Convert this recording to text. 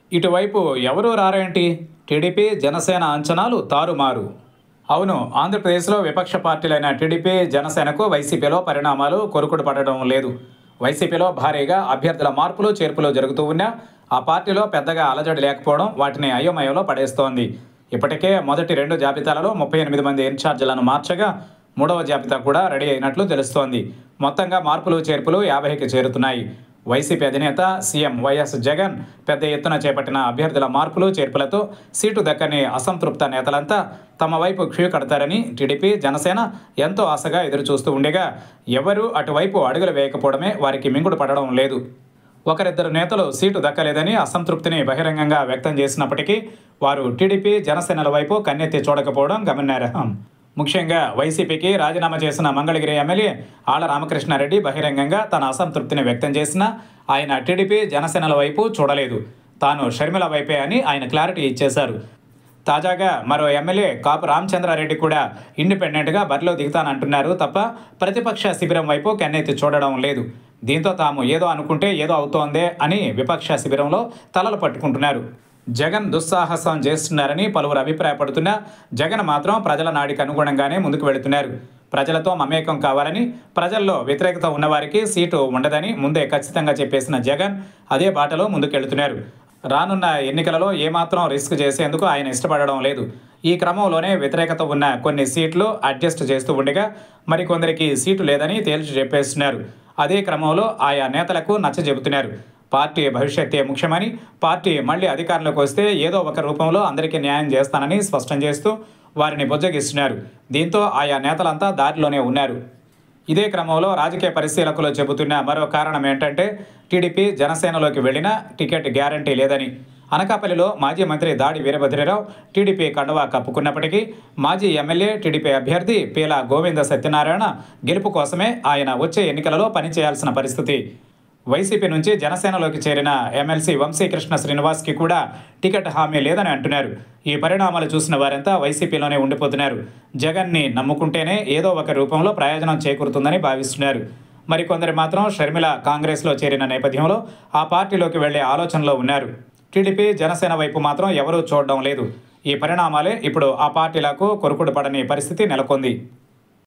ఇటువైపు ఎవరూ రారేంటి? టీడీపీ, జనసేన అంచనాలు తారుమారు. అవును, ఆంధ్రప్రదేశ్లో విపక్ష పార్టీలైన టీడీపీ, జనసేనకు వైసీపీలో పరిణామాలు కొరుకుడు పడడం లేదు. వైసీపీలో భారీగా అభ్యర్థుల మార్పులు, చేర్పులు జరుగుతూ ఉన్నా ఆ పార్టీలో పెద్దగా అలజడి లేకపోవడం వాటిని అయోమయంలో పడేస్తోంది. ఇప్పటికే మొదటి 2 జాబితాలలో 38 మంది ఇన్ఛార్జీలను మార్చగా మూడవ జాబితా కూడా రెడీ అయినట్లు తెలుస్తోంది. మొత్తంగా మార్పులు, చేర్పులు 50కి చేరుతున్నాయి. వైసీపీ అధినేత సీఎం వైఎస్ జగన్ పెద్ద ఎత్తున చేపట్టిన అభ్యర్థుల మార్పులు, చేర్పులతో సీటు దక్కని అసంతృప్త నేతలంతా తమ వైపు క్యూ కడతారని టీడీపీ, జనసేన ఎంతో ఆశగా ఎదురుచూస్తూ ఉండగా ఎవరూ అటువైపు అడుగులు వేయకపోవడమే వారికి మింగుడు పడడం లేదు. ఒకరిద్దరు నేతలు సీటు దక్కలేదని అసంతృప్తిని బహిరంగంగా వ్యక్తం చేసినప్పటికీ వారు టీడీపీ, జనసేనల వైపు కన్నెత్తి చూడకపోవడం గమనార్హం. ముఖ్యంగా వైసీపీకి రాజీనామా చేసిన మంగళగిరి ఎమ్మెల్యే ఆళ్ల రామకృష్ణారెడ్డి బహిరంగంగా తన అసంతృప్తిని వ్యక్తం చేసినా ఆయన టీడీపీ, జనసేనల వైపు చూడలేదు. తాను షర్మిల వైపే అని ఆయన క్లారిటీ ఇచ్చేశారు. తాజాగా మరో ఎమ్మెల్యే కాపు రామచంద్రారెడ్డి కూడా ఇండిపెండెంట్గా బరిలో దిగుతానంటున్నారు తప్ప ప్రతిపక్ష శిబిరం వైపు కన్నెత్తి చూడడం లేదు. దీంతో తాము ఏదో అనుకుంటే ఏదో అవుతోందే అని విపక్ష శిబిరంలో తలలు పట్టుకుంటున్నారు. జగన్ దుస్సాహసం చేస్తున్నారని పలువురు అభిప్రాయపడుతున్నా జగన్ మాత్రం ప్రజల నాడికి అనుగుణంగానే ముందుకు వెళుతున్నారు. ప్రజలతో మమేకం కావాలని, ప్రజల్లో వ్యతిరేకత ఉన్నవారికి సీటు ఉండదని ముందే ఖచ్చితంగా చెప్పేసిన జగన్ అదే బాటలో ముందుకెళ్తున్నారు. రానున్న ఎన్నికలలో ఏమాత్రం రిస్క్ చేసేందుకు ఆయన ఇష్టపడడం లేదు. ఈ క్రమంలోనే వ్యతిరేకత ఉన్న కొన్ని సీట్లు అడ్జస్ట్ చేస్తూ ఉండగా మరికొందరికి సీటు లేదని తేల్చి చెప్పేస్తున్నారు. అదే క్రమంలో ఆయా నేతలకు నచ్చజెబుతున్నారు. పార్టీ భవిష్యత్తే ముఖ్యమని, పార్టీ మళ్లీ అధికారంలోకి వస్తే ఏదో ఒక రూపంలో అందరికీ న్యాయం చేస్తానని స్పష్టం చేస్తూ వారిని బుజ్జగిస్తున్నారు. దీంతో ఆయా నేతలంతా దారిలోనే ఉన్నారు. ఇదే క్రమంలో రాజకీయ పరిశీలకులు చెబుతున్న మరో కారణం ఏంటంటే టీడీపీ, జనసేనలోకి వెళ్లినా టికెట్ గ్యారంటీ లేదని. అనకాపల్లిలో మాజీ మంత్రి దాడి వీరభద్రరావు టీడీపీ కండువా కప్పుకున్నప్పటికీ మాజీ ఎమ్మెల్యే, టీడీపీ అభ్యర్థి పీలా గోవింద సత్యనారాయణ గెలుపు కోసమే ఆయన వచ్చే ఎన్నికలలో పనిచేయాల్సిన పరిస్థితి. వైసీపీ నుంచి జనసేనలోకి చేరిన ఎమ్మెల్సీ వంశీకృష్ణ శ్రీనివాస్కి కూడా టికెట్ హామీ లేదని అంటున్నారు. ఈ పరిణామాలు చూసిన వారంతా వైసీపీలోనే ఉండిపోతున్నారు. జగన్ని నమ్ముకుంటేనే ఏదో ఒక రూపంలో ప్రయోజనం చేకూరుతుందని భావిస్తున్నారు. మరికొందరు మాత్రం షర్మిల కాంగ్రెస్లో చేరిన నేపథ్యంలో ఆ పార్టీలోకి వెళ్లే ఆలోచనలో ఉన్నారు. టీడీపీ, జనసేన వైపు మాత్రం ఎవరూ చూడడం లేదు. ఈ పరిణామాలే ఇప్పుడు ఆ పార్టీలకు కొరుకుడు పడని పరిస్థితి నెలకొంది.